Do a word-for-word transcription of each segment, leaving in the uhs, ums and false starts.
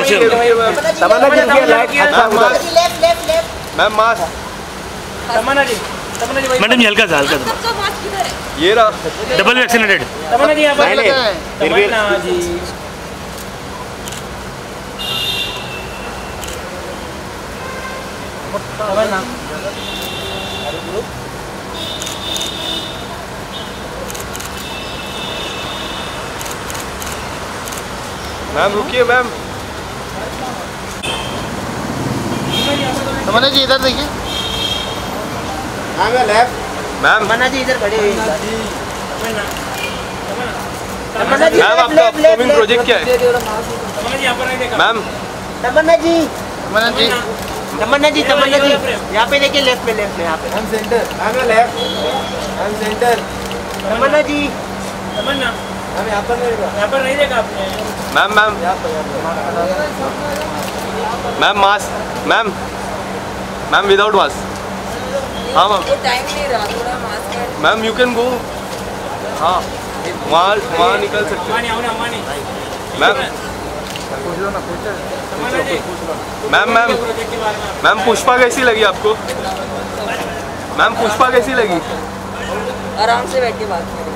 तमन्ना ji ma'am mask. Tamanna ji madam ji हल्का सा हल्का सा ये रहा डबल वैक्सीनेटेड। तमन्ना जी यहाँ पर फिर भी तमन्ना जी तमन्ना मैम रुकिए मैम। तमन्ना जी इधर देखिए। Left ma'am. तमन्ना जी इधर खड़े हुए। तमन्ना जी मैम आपका अपकमिंग प्रोजेक्ट क्या है? तमन्ना जी यहाँ पर नहीं देखा मैम तमन्ना जी तमन्ना जी तमन्ना जी तमन्ना जी यहाँ पे देखिए, लेफ्ट में लेफ्ट में यहाँ पे। Ma'am centre. Ma'am left. Ma'am centre. Tamanna ji Tamanna ma'am यहाँ पर नहीं देखा। यहाँ पर नहीं देखा आपने। Ma'am ma'am ma'am mask. Ma'am ma'am without mask. हाँ मैम। टाइम नहीं रहा, थोड़ा मास्क है। Ma'am you can go. हाँ वहाँ वहाँ निकल सकते अम्मानी आओ ना अम्मानी। Ma'am. Tamanna ji ma'am ma'am project के बारे में आप- मैम पुष्पा कैसी लगी आपको? मैम पुष्पा कैसी लगी? आराम से बैठ के बात करेंगे।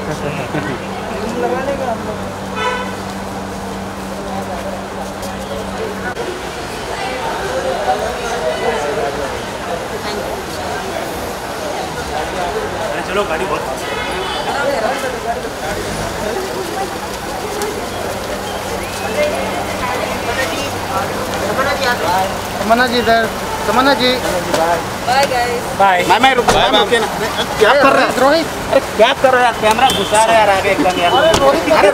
चलो गाड़ी बहुत फास्ट है। तमन्ना जी इधर। Tamanna ji bye guys. Bye. मैं मैं रुक मैं रुके ना। क्या कर रहा है रोहित? अरे क्या कर रहा है? कैमरा घुसा रहा है यार आगे एकदम यार।